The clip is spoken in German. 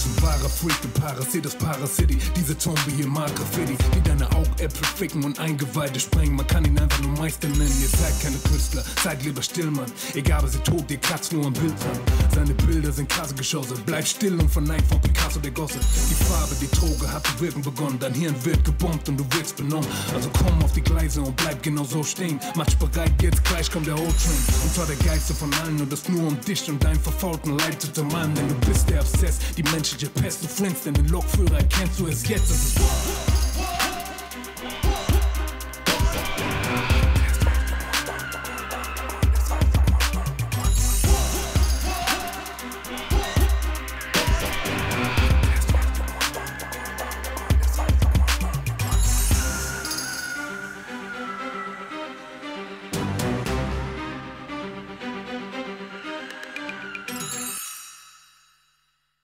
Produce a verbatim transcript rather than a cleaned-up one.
ein wahrer Freak, du Parasit aus Paracity. Diese Tombe hier mag Graffiti, die deine Augäpfel ficken und Eingeweide sprengen. Man kann ihn einfach nur Meister nennen. Ihr seid keine Künstler, seid lieber still, Mann. Egal, ob sie tot, ihr kratzt nur am Bild dran. Seine Bilder sind krasse Geschosse. Bleib still und verneigt von Picasso der Gosse. Die Farbe, die Droge hat zu wirken begonnen. Dein Hirn wird gebombt und du wirkst benommen. Also komm auf die Gleise und bleib genau so stehen. Mach dich bereit, jetzt gleich kommt der O-Train. Und zwar der geilste von allen und das nur um dich und deinen verfaulten Leib zu zermalmen. Denn du bist der Obsess, die menschliche Pest. Du flingst in den Lokführer, erkennst du es jetzt. Es ist